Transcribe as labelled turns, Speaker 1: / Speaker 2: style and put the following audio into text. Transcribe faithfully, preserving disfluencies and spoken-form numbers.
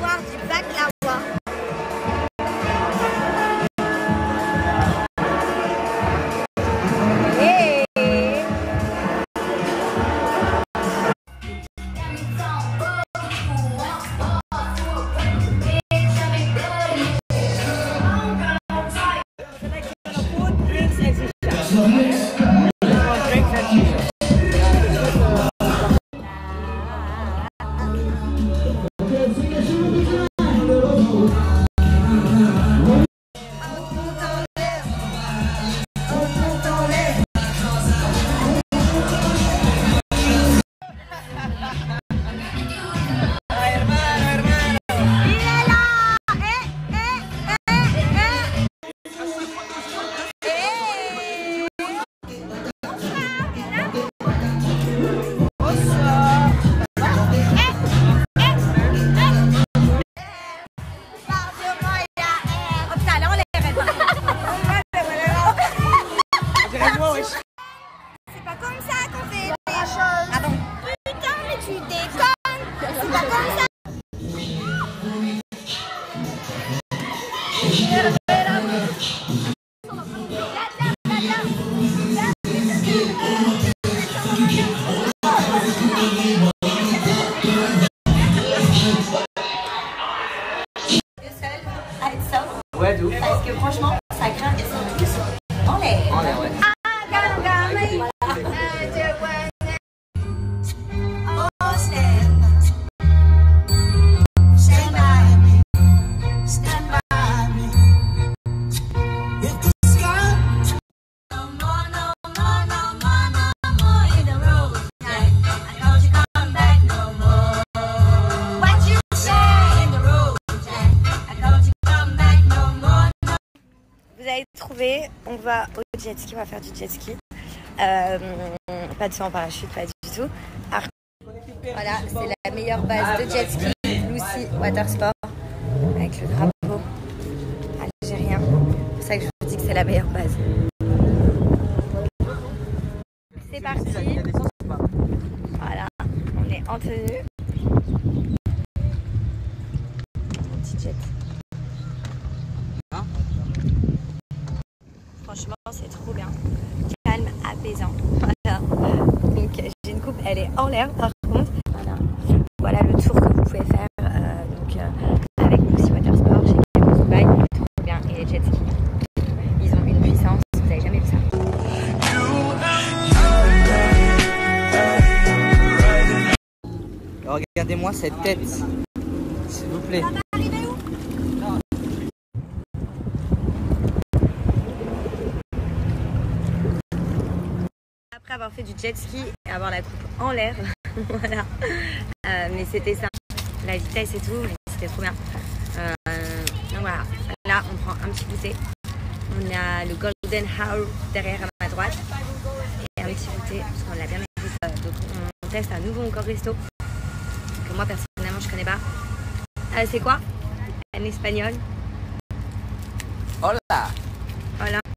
Speaker 1: boire du baklava. C'est pas comme ça qu'on fait les choses. Ah bon? Putain, mais tu déconnes. C'est pas comme ça.
Speaker 2: Ouais, d'où?
Speaker 1: Parce que franchement, ça craint et c'est tous en l'air.
Speaker 2: En l'air, ouais.
Speaker 1: Vous avez trouvé, on va au jet ski, on va faire du jet ski. Euh, pas de saut en parachute, pas du tout. Alors, voilà, c'est la meilleure base de jet ski, Lucy Watersport, avec le drapeau algérien. C'est pour ça que je vous dis que c'est la meilleure base. C'est parti. Voilà, on est en tenue. Petit jet. Franchement, c'est trop bien. Calme, apaisant. Voilà. Donc, j'ai une coupe, elle est en l'air par contre. Voilà. Voilà le tour que vous pouvez faire euh, donc, euh, avec Lucy Watersport chez Campus Dubaï. Trop bien. Et les jet skis, ils ont une puissance. Vous n'avez jamais vu ça.
Speaker 2: Regardez-moi cette tête, s'il vous plaît.
Speaker 1: Après avoir fait du jet ski et avoir la coupe en l'air, voilà. Euh, mais c'était ça, la vitesse et tout, mais c'était trop bien. Euh, donc voilà, là on prend un petit goûter. On a le Golden Hour derrière à ma droite et un petit goûter parce qu'on l'a bien aimé. Donc on teste un nouveau encore resto que moi personnellement je connais pas. Euh, c'est quoi? En espagnol?
Speaker 2: Hola.
Speaker 1: Voilà.